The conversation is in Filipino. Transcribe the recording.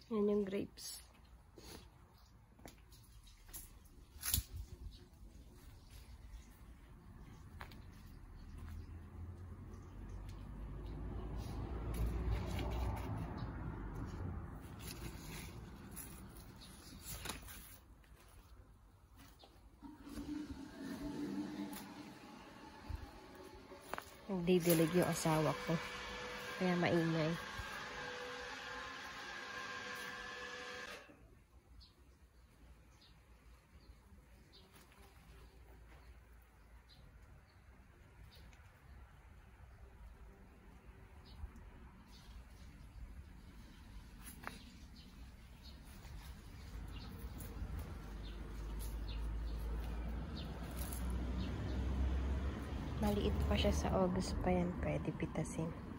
Yan yung grapes. Nagdidilig yung asawa ko. Kaya maingay. Maliit pa siya sa August pa yan. Pwede pitasin.